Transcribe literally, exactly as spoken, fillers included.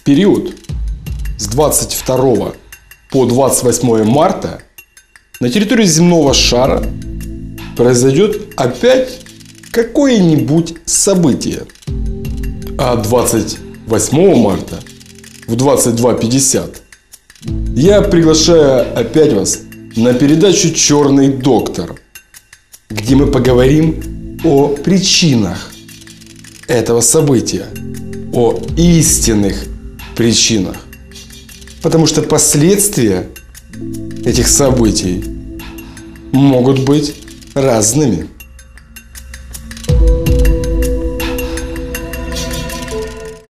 период с двадцать второго по двадцать восьмое марта на территории земного шара произойдет опять какое-нибудь событие. А двадцать восьмого марта в двадцать два пятьдесят я приглашаю опять вас на передачу «Черный доктор», где мы поговорим о причинах этого события, о истинных причинах. Потому что последствия этих событий могут быть разными.